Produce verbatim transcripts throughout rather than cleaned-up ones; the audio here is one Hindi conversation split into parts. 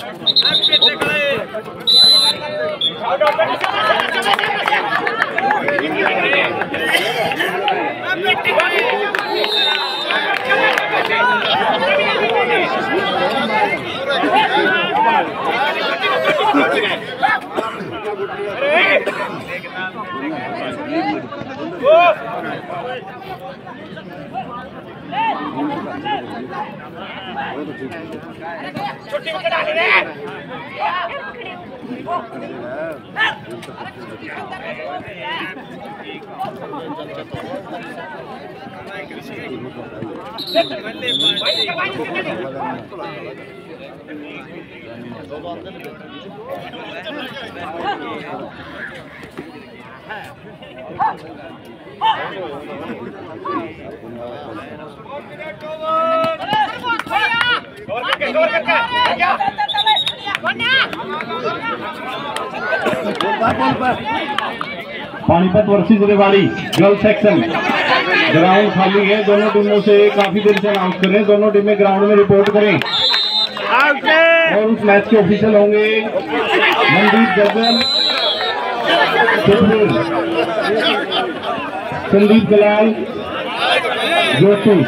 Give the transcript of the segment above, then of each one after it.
Panipat versus Rewari girl section ground खाली है। दोनों टीमों से काफी देर से अनाउंस करें, दोनों टीमें ग्राउंड में रिपोर्ट करें। और उस मैच के ऑफिशियल होंगे मनदीप जगल, संदीप दलाल, जोशी।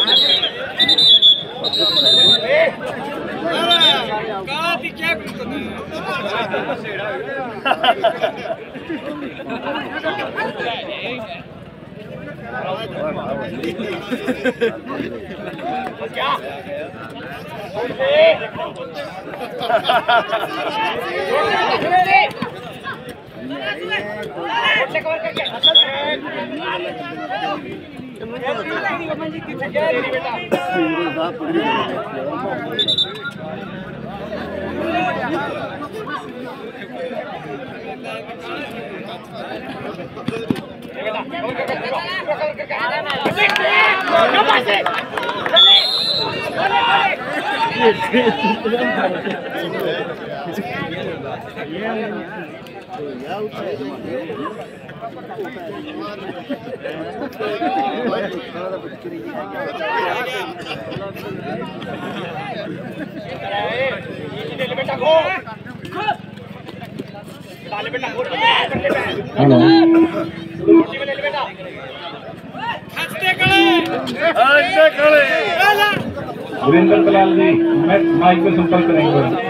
वीरेंद्र दलाल जी माइक पे संपर्क करेंगे।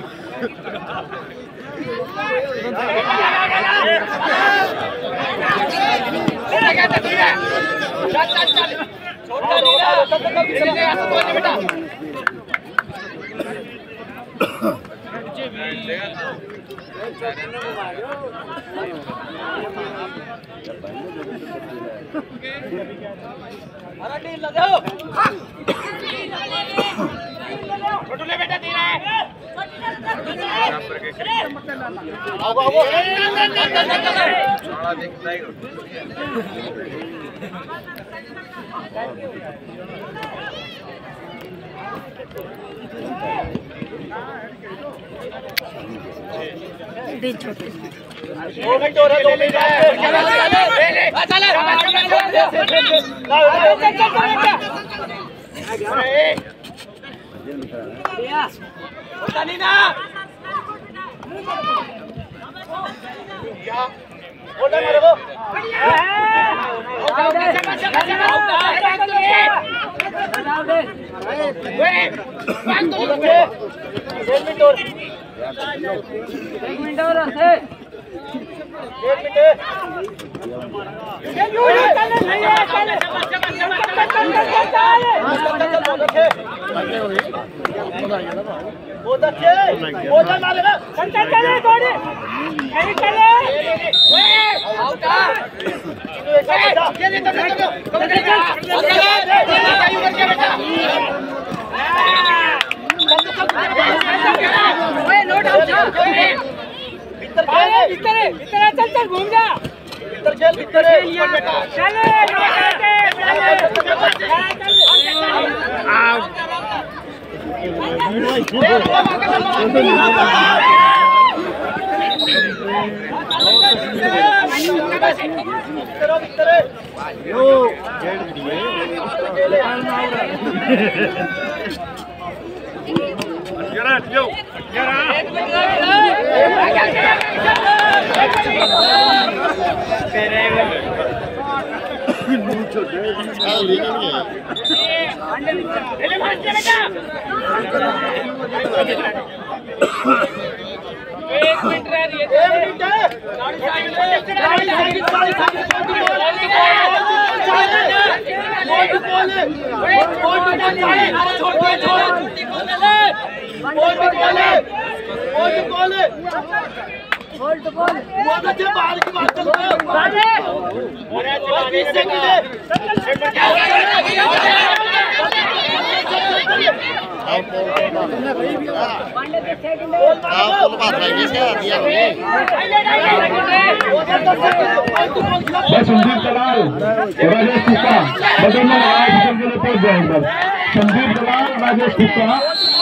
दिन छोटे दो मिनट और है, दो मिनट बहुत अच्छे बहुत मारे ना चल चले थोड़ी नहीं चले आउट ये ले तो तो ओए नो डाउट भीतर भीतर भीतर चल चल घूम जा भीतर खेल भीतर बेटा चले आउट एक मिनट रह रही है गाड़ी साइड गाड़ी साइड बाहर की बात बस संदीप दलाल राजेश गुप्ता बदल में ऑफिसर के लिए पहुंच जाए बस संदीप दलाल राजेश गुप्ता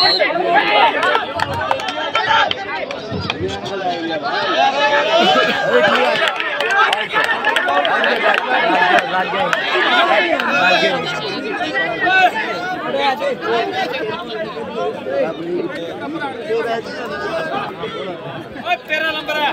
तेरा नंबर है